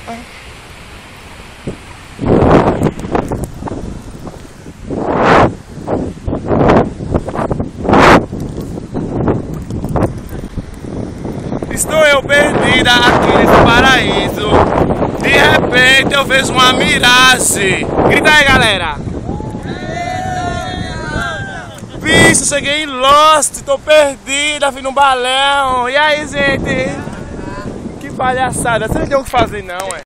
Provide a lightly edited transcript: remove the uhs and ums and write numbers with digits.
Estou eu perdida aqui nesse paraíso. De repente eu vejo uma miragem. Grita aí, galera. Bicho, cheguei em Lost, tô perdida, fui no balão. E aí, gente? Que palhaçada, você não tem o que fazer não, é?